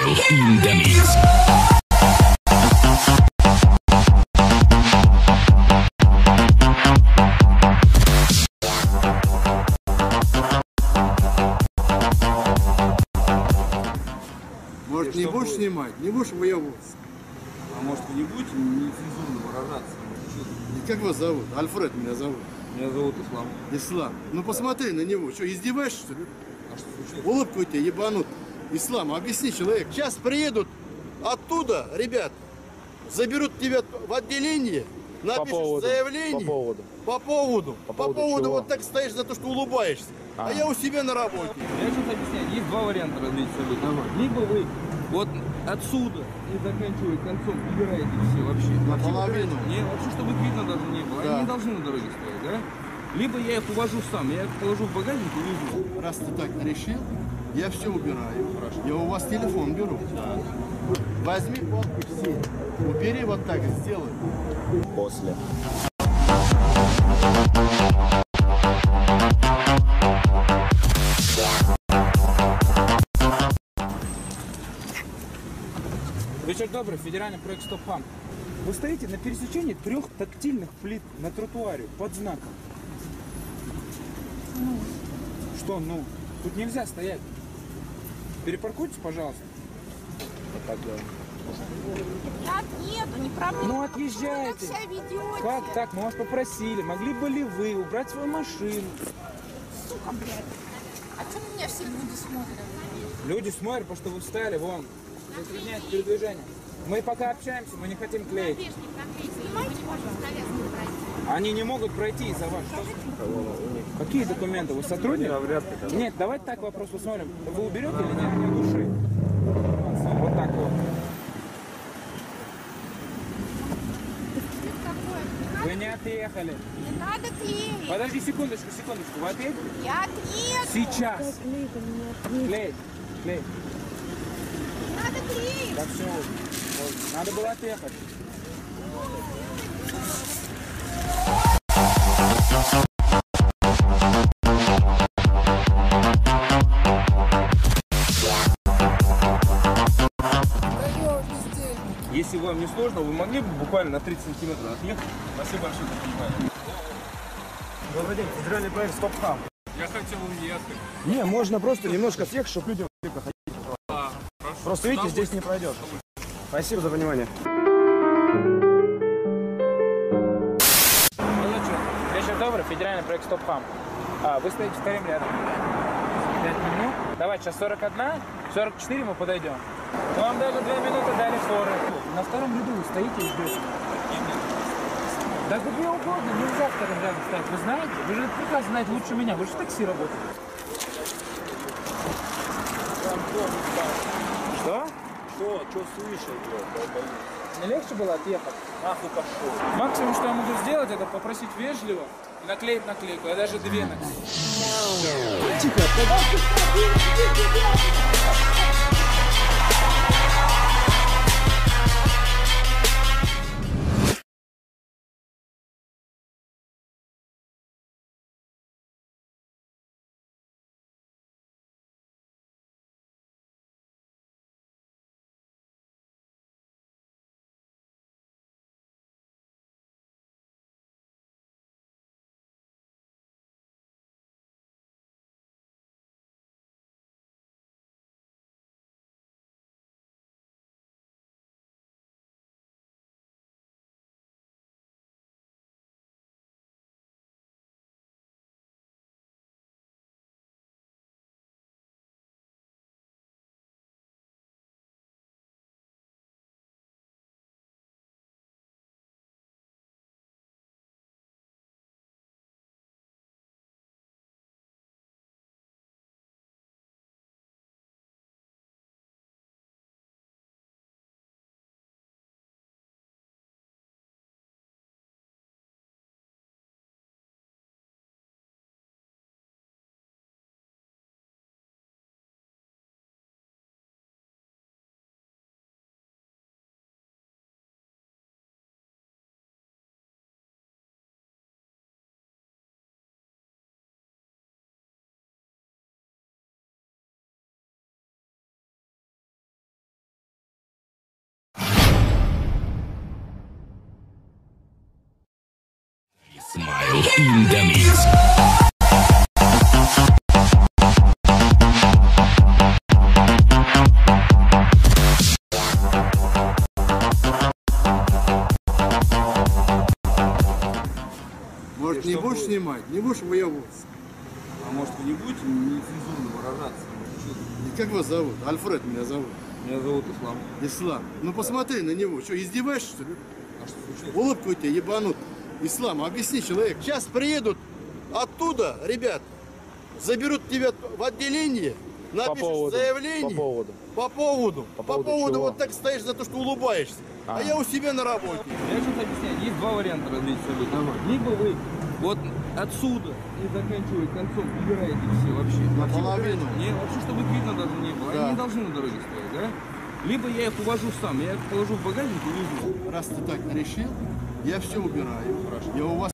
in the mix. Может, не будешь снимать, не будешь выебываться. А может, вы не будете нецензурно выражаться? И как вас зовут? Альфред меня зовут. Меня зовут Ислам. Ислам. Ну посмотри на него. Что, издеваешься, что ли? А что случилось? Улыбку у тебя ебанут. Ислам, объясни человек. Сейчас приедут оттуда, ребят, заберут тебя в отделение, напишешь заявление. По поводу чего? вот так стоишь за то, что улыбаешься. А я у себя на работе. Я сейчас объясняю. Есть два варианта развить события. Либо вы вот отсюда и заканчивая концом убираете все вообще. Наполовину. Не, вообще, чтобы их видно даже не было. Да. Они не должны на дороге стоять, да? Либо я их увожу сам, я их положу в багажник и везу. Раз ты так решил, я все убираю. Я у вас телефон беру. Возьми палку все. Убери вот так, сделай. После. Вечер добрый, федеральный проект «Стоп-хам». Вы стоите на пересечении 3 тактильных плит на тротуаре под знаком. Что ну? Тут нельзя стоять. Перепаркуйтесь, пожалуйста. Ребят, нету, не проблема. Ну отъезжайте. Вы так себя ведете. Как так? Мы вас попросили. Могли бы ли вы убрать свою машину? Сука, блядь. А что на меня все люди смотрят? Люди смотрят, потому что вы встали, вон. Затрудняет передвижение. Мы пока общаемся, мы не хотим клеить. Снимайте, пожалуйста. Они не могут пройти из-за вас. Какие документы? Вы сотрудник? Нет, давайте так вопрос посмотрим. Вы уберете или нет? Нет души. Вот так вот. Вы не отъехали. Не надо клеить. Подожди секундочку, секундочку. Вы отъедете? Я отъеду. Сейчас. Клей. Клей. Не надо клеить. Так все. Надо было отъехать. Если вам не сложно, вы могли бы буквально на 30 сантиметров отъехать? Спасибо большое за понимание. Добрый день, федеральный проект «Стоп-хам». Я хотел уехать. Не, можно просто немножко съехать, чтобы людям проходить. Просто видите, здесь не пройдет. Спасибо за внимание. Вечер добрый, федеральный проект «Стоп-хам». Вы стоите вторым рядом. 5 минут. Давай, сейчас 41, 44 мы подойдем. Вам даже 2 минуты дали форы. На втором ряду вы стоите и ждете. Да где угодно, нельзя вторым рядом стоять. Вы знаете? Вы же прекрасно знаете лучше меня. Вы же в такси работаете. Что? Что слышал, блядь? Не легче было отъехать? Нахуй пошел. Максимум, что я могу сделать, это попросить вежливо и наклеить наклейку. Я даже 2 наклею. Smile in the mix. Может, не будешь снимать, не будешь выебываться. А может вы не будете нецензурно выражаться? И как вас зовут? Альфред меня зовут. Меня зовут Ислам. Ислам. Ну посмотри на него. Что, издеваешься, что ли? А что случилось? Улыбку у тебя ебанут. Ислам, объясни, человек. Сейчас приедут оттуда, ребят, заберут тебя в отделение, напишешь заявление. По поводу чего? вот так стоишь за то, что улыбаешься. А я у себя на работе. Я сейчас объясняю. Есть два варианта развития событий. Либо вы вот отсюда и заканчивая концом убираете все вообще. Наполовину. Не, вообще, чтобы их видно даже не было. Да. Они не должны на дороге стоять, да? Либо я их увожу сам, я их положу в багажник и везу. Раз ты так решил, я все убираю. Я у вас